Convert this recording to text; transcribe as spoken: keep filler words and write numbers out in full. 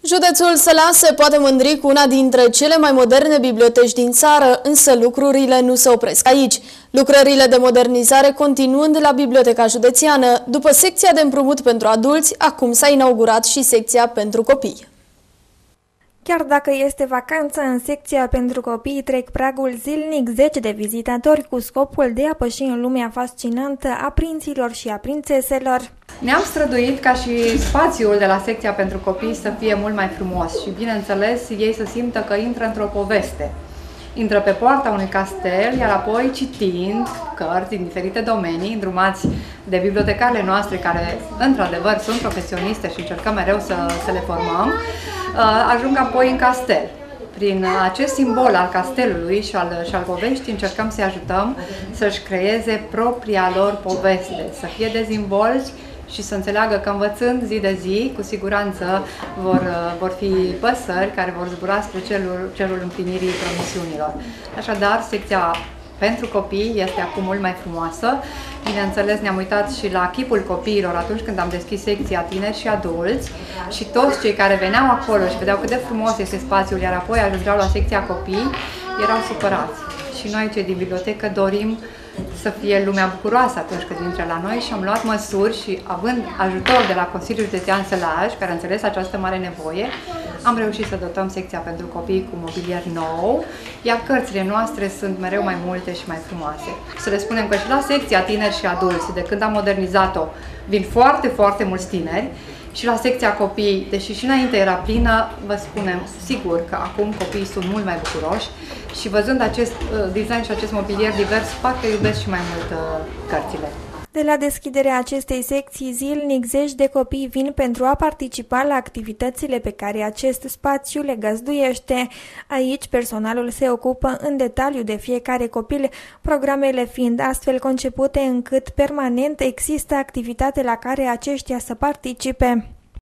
Județul Sălaș se poate mândri cu una dintre cele mai moderne biblioteci din țară, însă lucrurile nu se opresc aici. Lucrările de modernizare continuând la Biblioteca Județeană. După secția de împrumut pentru adulți, acum s-a inaugurat și secția pentru copii. Chiar dacă este vacanță, în secția pentru copii trec pragul zilnic zeci de vizitatori cu scopul de a păși în lumea fascinantă a prinților și a prințeselor. Ne-am străduit ca și spațiul de la secția pentru copii să fie mult mai frumos și, bineînțeles, ei să simtă că intră într-o poveste. Intră pe poarta unui castel, iar apoi, citind cărți din diferite domenii, îndrumați de bibliotecarele noastre, care, într-adevăr, sunt profesioniste și încercăm mereu să, să le formăm, ajung apoi în castel. Prin acest simbol al castelului și al, și al poveștii încercăm să-i ajutăm să-și creeze propria lor poveste, să fie dezvolți și să înțeleagă că învățând zi de zi, cu siguranță vor, vor fi păsări care vor zbura spre cerul, cerul împlinirii promisiunilor. Așadar, secția pentru copii este acum mult mai frumoasă. Bineînțeles, ne-am uitat și la chipul copiilor atunci când am deschis secția tineri și adulți și toți cei care veneau acolo și vedeau cât de frumos este spațiul, iar apoi ajungeau la secția copii, erau supărați. Și noi, cei din bibliotecă, dorim să fie lumea bucuroasă atunci când intră la noi și am luat măsuri și, având ajutor de la Consiliul Județean Sălaș, care a înțeles această mare nevoie, am reușit să dotăm secția pentru copii cu mobilier nou, iar cărțile noastre sunt mereu mai multe și mai frumoase. Să le spunem că și la secția tineri și adulți, de când am modernizat-o, vin foarte, foarte mulți tineri, și la secția copii, deși și înainte era plină, vă spunem sigur că acum copiii sunt mult mai bucuroși și văzând acest uh, design și acest mobilier divers, parcă iubesc și mai mult uh, cărțile. De la deschiderea acestei secții, zilnic zeci de copii vin pentru a participa la activitățile pe care acest spațiu le găzduiește. Aici, personalul se ocupă în detaliu de fiecare copil, programele fiind astfel concepute încât permanent există activitate la care aceștia să participe.